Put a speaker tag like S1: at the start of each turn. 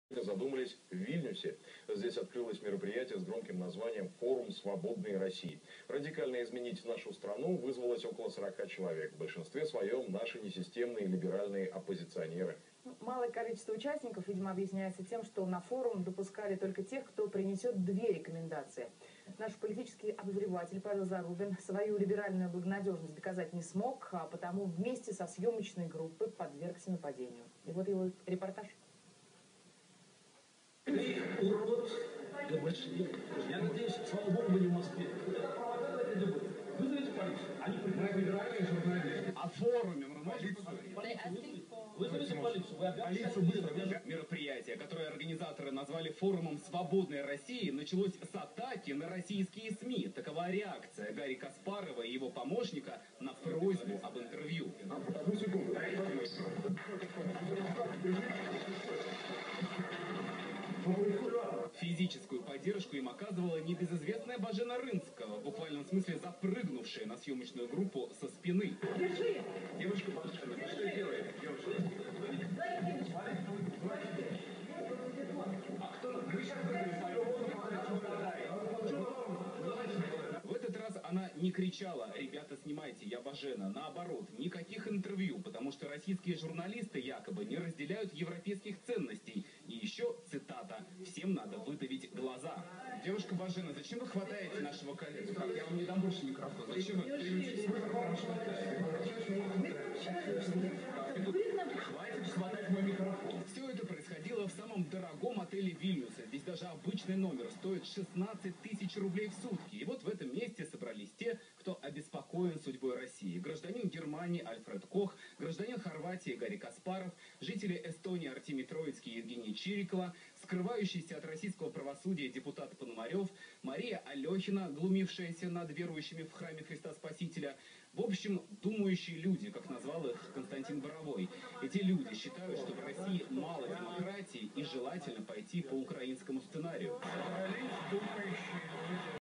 S1: Задумались в Вильнюсе. Здесь открылось мероприятие с громким названием «Форум свободной России». Радикально изменить нашу страну вызвалось около 40 человек. В большинстве своем наши несистемные либеральные оппозиционеры.
S2: Малое количество участников, видимо, объясняется тем, что на форум допускали только тех, кто принесет две рекомендации. Наш политический обозреватель Павел Зарубин свою либеральную благонадежность доказать не смог, а потому вместе со съемочной группой подвергся нападению. И вот его репортаж.
S3: Ты урод, да большевик. Я надеюсь, слава богу, вы не в Москве. Вызовите полицию. Они либеральные журналисты.
S4: О форуме мы можем
S3: Вызовите полицию. Вы
S4: полицию быстро. Мероприятие, которое организаторы назвали форумом «Свободной России», началось с атаки на российские СМИ. Такова реакция Гарри Каспарова и его помощника на просьбу об интервью. Физическую поддержку им оказывала небезызвестная Божена Рынского, в буквальном смысле запрыгнувшая на съемочную группу со спины.
S2: Держи!
S4: Девушка Божена, что делает? В этот раз она не кричала: «Ребята, снимайте, я Божена». Наоборот, никаких интервью, потому что российские журналисты якобы не разделяют европейских ценностей. И еще цитата: «Всем надо выдавить глаза». Девушка Божена, зачем вы хватаете нашего коллегу? Так, я вам не дам больше микрофон. Зачем вы? Хватит хватать мой микрофон. Все это происходило в самом дорогом отеле Вильнюса. Здесь даже обычный номер стоит 16 тысяч рублей в сутки. И вот в этом месте собрались те, кто обеспокоен судьбой России. Гражданин Германии Альфред Кох, гражданин Хорватии Гарри Каспаров, жители Эстонии Артемий Троицкий и Евгений Чирикова, скрывающийся от российского правосудия депутат Пономарев, Мария Алехина, глумившаяся над верующими в храме Христа Спасителя. В общем, думающие люди, как назвал их Константин Боровой. Эти люди считают, что в России мало демократии и желательно пойти по украинскому сценарию.